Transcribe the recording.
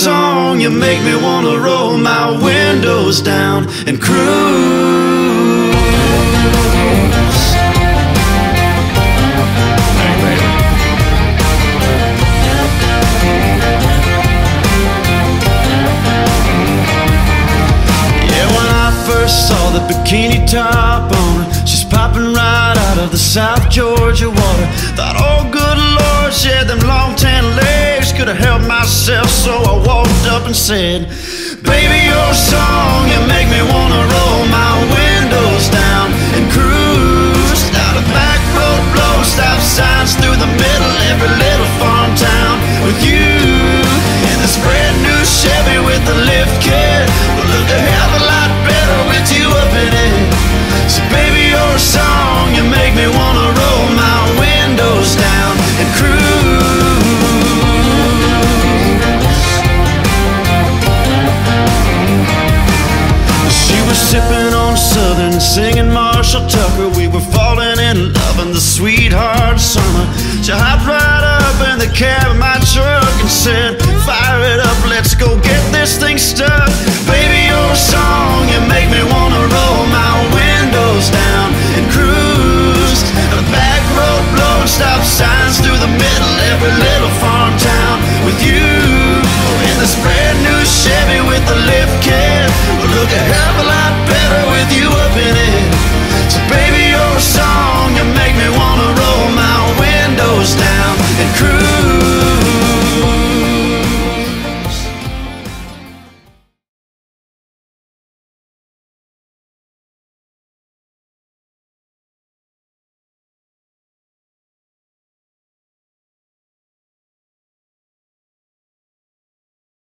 song, you make me wanna roll my windows down and cruise. First saw the bikini top on her, she's popping right out of the South Georgia water. Thought, oh good Lord, she had them long tan legs, could have helped myself, so I walked up and said, baby, your song, you make me wanna roll my windows down and cruise. Down a back road, blow stop signs through the middle, every little farm town with you. In this brand new Chevy with the lift kit, will look a hell of a lot better with you up in it. So baby, your song, you make me wanna roll my windows down and cruise. She was sipping on Southern, singing Marshall Tucker. We were falling in love in the sweet hard summer. She hopped right up in the cab of my truck and said, fire it up, let's go get this thing stuck. Baby, your song, you make me wanna roll